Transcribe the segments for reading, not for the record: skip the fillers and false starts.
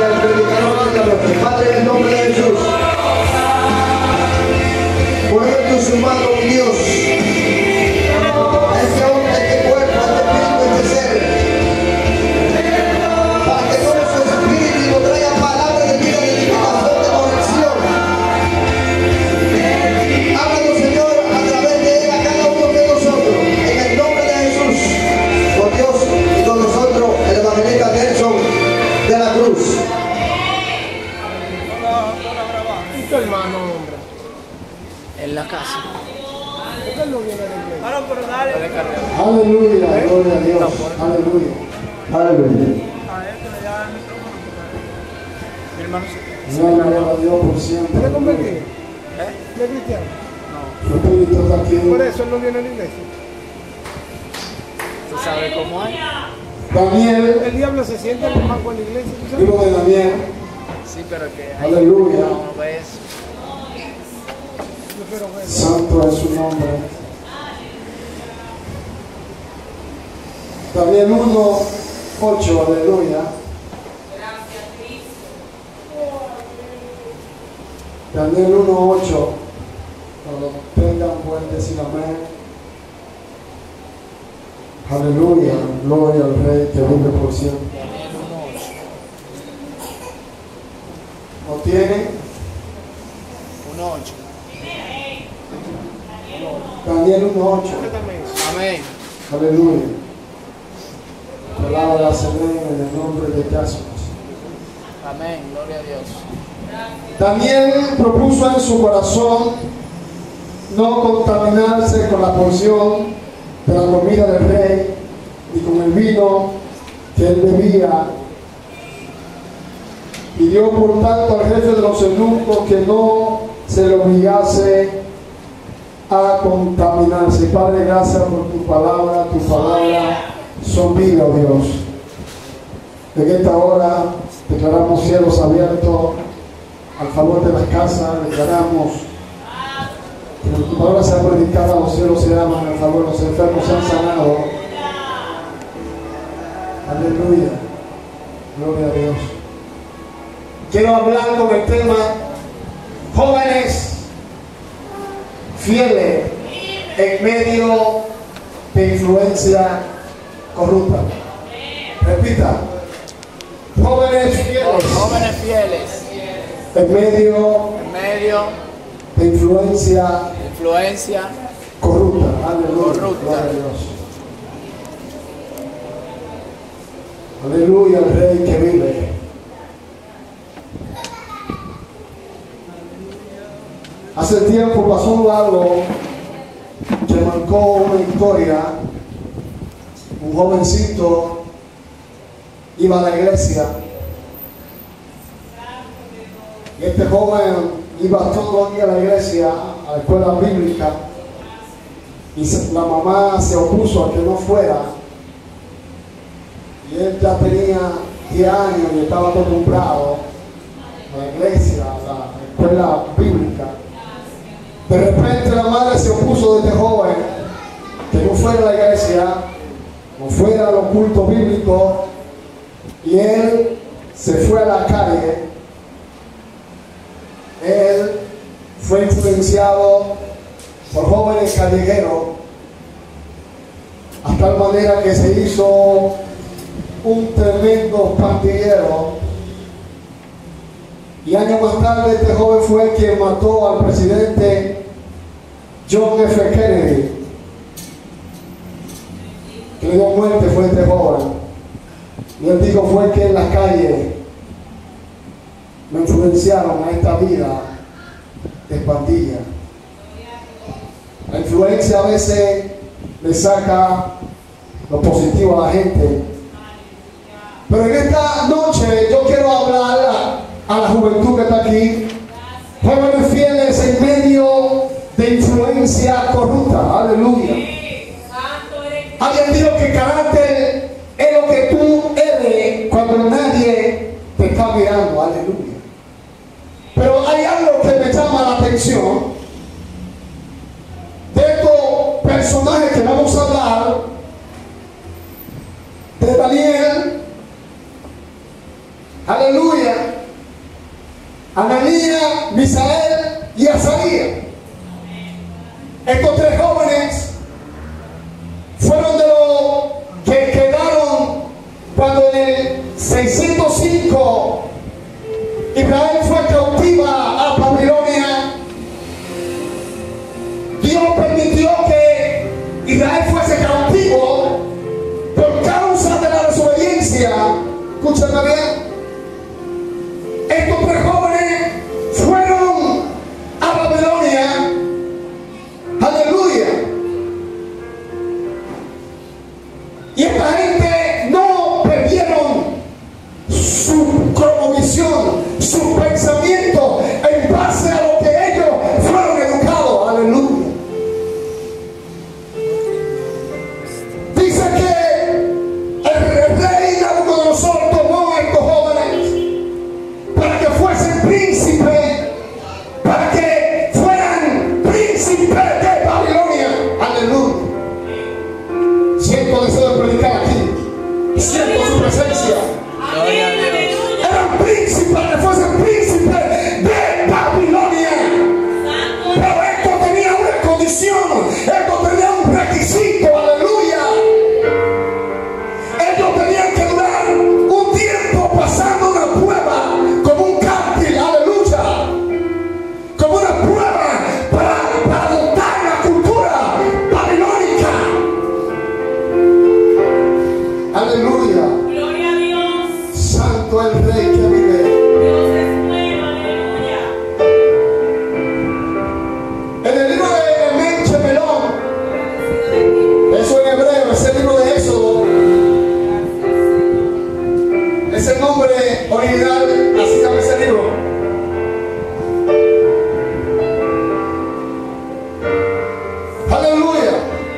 el predicador de esta noche. Padre, en el nombre de Jesús, ponemos en sus manos, Dios, este hombre, este cuerpo, este espíritu, este ser, para que todo su espíritu nos traiga palabras de vida, de edificación, de corrección. Háblanos, Señor, a través de él, a cada uno de nosotros, en el nombre de Jesús, por Dios y con nosotros, el evangelista Nelson de la Cruz. ¿Y tu hermano, hombre? En la casa. ¿Por qué él no viene a la iglesia? Ahora, pero dale. Aleluya, gloria a Dios. Aleluya. Aleluya. Mi hermano se... Gloria a Dios por ¿Te siempre. le convertí? ¿Eh? ¿De cristiano? Su espíritu está aquí. Por eso él no viene a la iglesia. ¿Tú sabes cómo es? Daniel, El diablo se siente en el banco en la iglesia. ¿tú sabes? hijo de Daniel. Sí, pero que hay... Aleluya. No ve eso. Yo quiero ver. Santo es su nombre. Daniel 1:8, aleluya. Daniel 1:8. Cuando tengan, pueden decir amén. Aleluya, gloria al Rey que vive por siempre. Daniel 1:8. ¿No tienen? 1:8. Daniel 1:8. Amén. Aleluya. Palabra Señor en el nombre de Jesús. Amén. Gloria a Dios. Daniel propuso en su corazón no contaminarse con la porción de la comida del rey y con el vino que él bebía. Pidió por tanto al jefe de los eunucos que no se le obligase a contaminarse. Padre, gracias por tu palabra son vida, oh Dios. En esta hora declaramos cielos abiertos al favor de las casas, declaramos que tu palabra sea predicada, los cielos se aman, al favor los enfermos se han sanado. Aleluya, gloria a Dios. Quiero hablar con el tema jóvenes fieles en medio de influencia corrupta. Repita, jóvenes fieles Jóvenes fieles. en medio En medio de influencia de influencia. corrupta. Aleluya, Corrupta. gloria a Dios. Aleluya, el Rey que vive. Hace tiempo pasó algo que marcó una historia. Un jovencito iba a la iglesia y este joven iba todos los días a la iglesia, a la escuela bíblica, y la mamá se opuso a que no fuera, y él ya tenía 10 años y estaba acostumbrado a la iglesia, a la escuela bíblica. De repente la madre se opuso de este joven que no fuera a la iglesia, no fuera a los cultos bíblicos, y él se fue a la calle. Él fue influenciado por jóvenes callejeros, a tal manera que se hizo un tremendo pandillero. Y años más tarde este joven fue quien mató al presidente John F. Kennedy. Que le dio muerte fue este joven. Y él dijo fue que en las calles me influenciaron a esta vida de pandilla. La influencia a veces le saca lo positivo a la gente. Pero en esta noche yo quiero hablar a la juventud que está aquí. Jóvenes fieles en medio de influencia corrupta. Aleluya. Alguien dijo que carácter es lo que tú eres cuando nadie te está mirando. Aleluya. Pero hay algo que me llama la atención de estos personajes que vamos a hablar, de Daniel, Aleluya. Ananías, Misael y Azarías. Estos tres jóvenes fueron de los que quedaron cuando en el 605 Israel fue cautiva a Babilonia. Dios permitió que Israel fuese cautivo por causa de la desobediencia. Escúchame bien. Estos tres jóvenes fueron a Babilonia. Aleluya. Y esta gente no perdieron su cromovisión, su pensamiento en base a lo que ellos fueron educados. Aleluya. Dice que el rey Nabucodonosor tomó a estos jóvenes para que fuesen príncipes, para que fueran príncipes de Babilonia. Aleluya. Siento deseo de predicar aquí. Siento su presencia. Gloria a Dios. Eran príncipes, para que fuesen príncipes de Babilonia. Pero esto tenía una condición, esto tenía un requisito. Aleluya. Ellos tenían que durar un tiempo pasando una prueba como un cártil. Aleluya. Como una prueba para adoptar la cultura babilónica. Aleluya. Gloria a Dios. Santo el Rey que vive. Dios es bueno, aleluya. En el libro de Menche Melón, eso en hebreo, es el libro de Éxodo, es el nombre original, así se llama ese libro. Aleluya.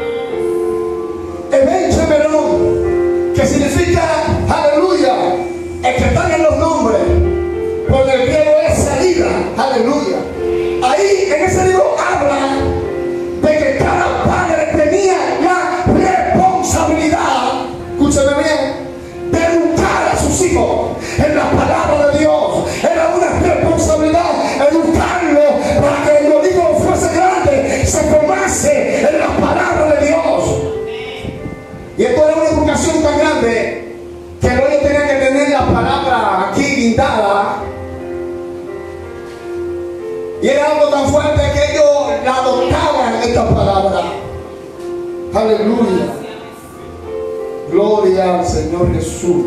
El Menche Melón, que significa aleluya, el que están en los nombres, por el griego es salida. Aleluya. Ahí en ese libro habla de que cada padre tenía la responsabilidad, escúcheme bien, de educar a sus hijos en la palabra de Dios. Era una responsabilidad educarlo para que el hijo fuese grande, se formase en la palabra de Dios. Y esto era una educación tan grande que ellos tenían que tener la palabra aquí guindada. Y era algo tan fuerte que ellos la adoptaban esta palabra. Aleluya. Gloria al Señor Jesús.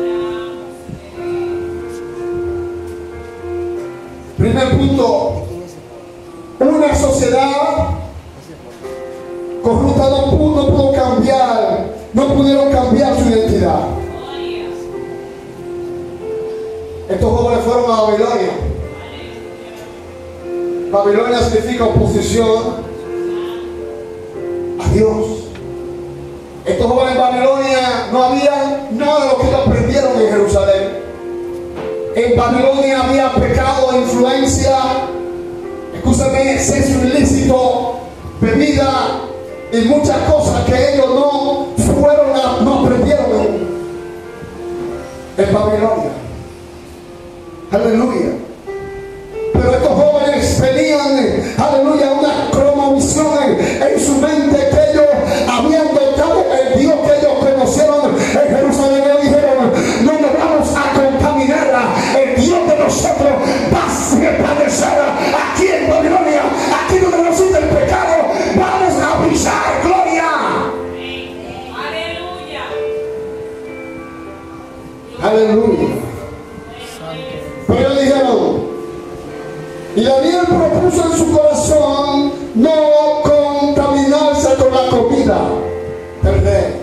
Primer punto. Una sociedad corrupta no pudo cambiar, no pudieron cambiar su identidad. Estos jóvenes fueron a Babilonia. Babilonia significa oposición a Dios. Estos jóvenes en Babilonia no había nada de lo que ellos aprendieron en Jerusalén. En Babilonia había pecado, influencia, escúchame, exceso ilícito, bebida y muchas cosas que ellos no aprendieron en Babilonia. Aleluya. Pero estos jóvenes tenían, aleluya, una cromovisión en su mente que ellos habían dotado el Dios que ellos conocieron en Jerusalén. Ellos dijeron: no nos vamos a contaminar, el Dios de nosotros va a padecer aquí en Babilonia, aquí donde nos existe el pecado, vamos a brillar, gloria. Aleluya. Aleluya. Pero ellos dijeron, y Daniel propuso en su corazón no contaminarse con la comida del rey,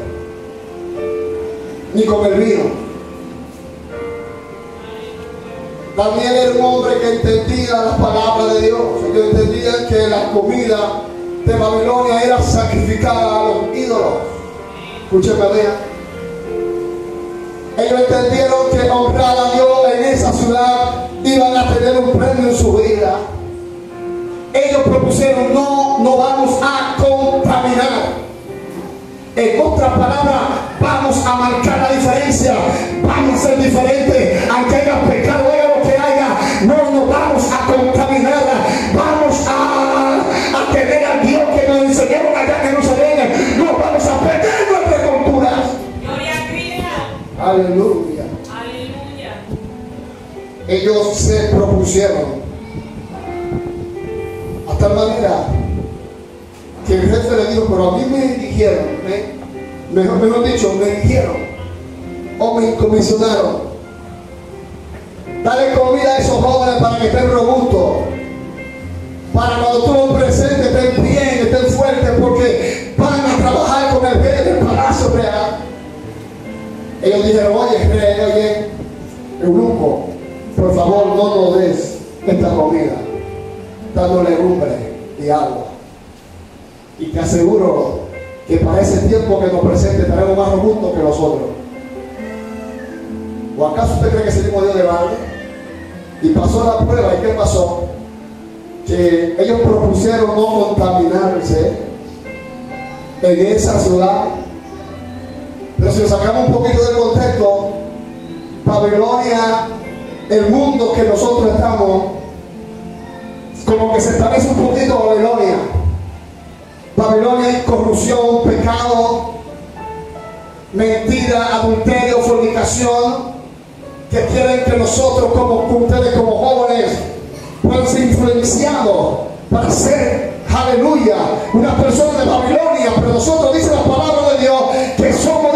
ni con el vino. Daniel era un hombre que entendía la palabra de Dios. Ellos entendían que la comida de Babilonia era sacrificada a los ídolos. Escúcheme bien. Ellos entendieron que honrar a Dios en esa ciudad iban a tener un premio en su vida. Ellos propusieron: no vamos a contaminar. En otras palabras, vamos a marcar la diferencia, vamos a ser diferentes, aunque haya ellos se propusieron, a tal manera que el jefe le dijo, pero a mí me dijeron, mejor dicho, me dijeron o me comisionaron, dale comida a esos jóvenes para que estén robustos, para cuando tú los presentes estén bien, estén fuertes, porque van a trabajar con el rey del palacio real. Ellos dijeron, oye rey, oye eunuco, por favor no nos des esta comida, dándole lumbre y agua. Y te aseguro que para ese tiempo que nos presente estaremos más robustos que nosotros. ¿O acaso usted cree que seguimos Dios de balde? Y pasó la prueba, ¿y qué pasó? Que ellos propusieron no contaminarse en esa ciudad. Pero si lo sacamos un poquito del contexto, Babilonia, el mundo que nosotros estamos, como que se parece un poquito a Babilonia. Babilonia es corrupción, pecado, mentira, adulterio, fornicación, que quieren que nosotros, como ustedes como jóvenes, puedan ser influenciados para ser, aleluya, una persona de Babilonia. Pero nosotros, dice la palabra de Dios, que somos